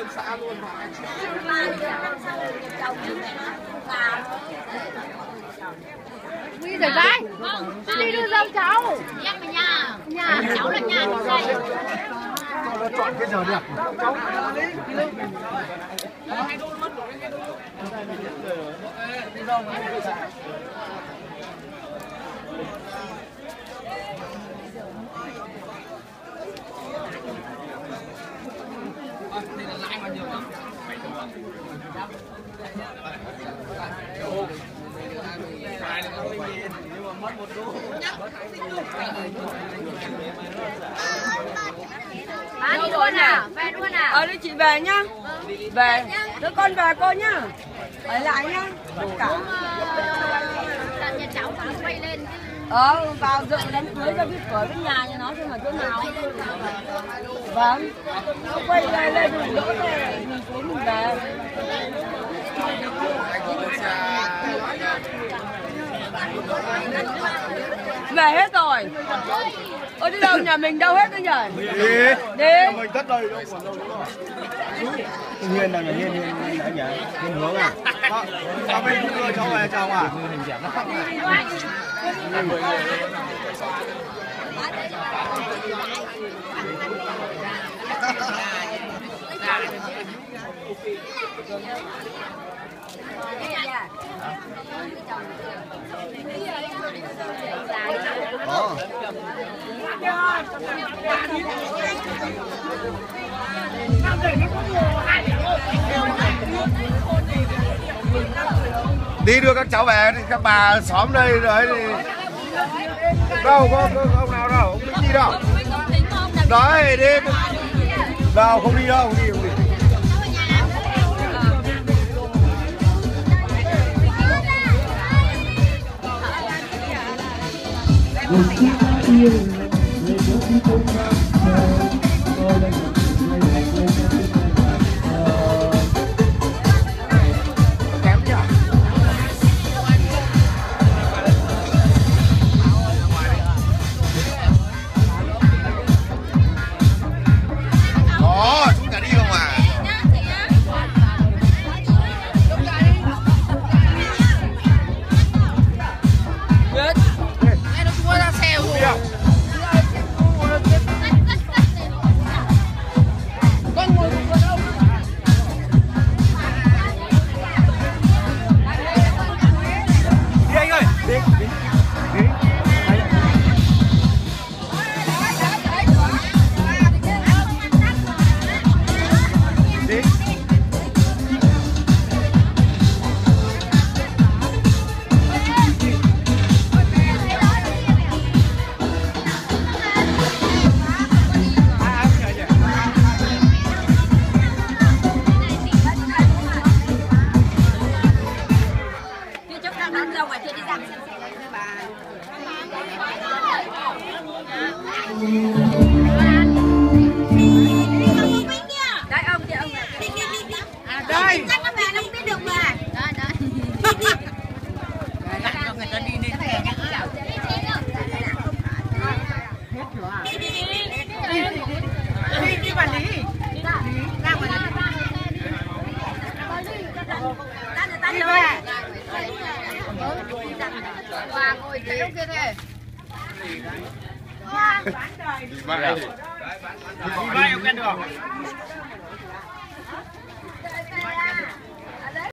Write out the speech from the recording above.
lên xã luôn mà. Đi rồi vai. Đi đưa dâu cháu. Em ở nhà. Nhà cháu là nhà của thầy. Nó chọn cái giờ đẹp. Cháu đây là lãi bao nhiêu không? Bán đi luôn à? Về luôn à? Đây chị về nhá. Về. Đứa con về cô nhá. Ở lại nhá. Cả. Là nhà cháu nó quay lên. Vào dựng đám cưới cho biết cửa với nhà cho nó xem ở chỗ nào. Vâng. Nó quay lên mình đỡ này mình xuống mình về. Về hết rồi. Ôi đi đâu nhà mình đâu hết rồi nhỉ? Đi. mình cất đây đâu còn đâu nữa. Hiền là Hiền ở nhà. Hiền hướng à? Sao bên đưa cháu về chồng à? Hình dáng nó khóc này. Đi đưa các cháu về thì các bà xóm đây rồi thì đâu có ông nào đâu, không đi đâu. Đấy đi. Đâu không đi đâu, không đi. Vai, eu quero.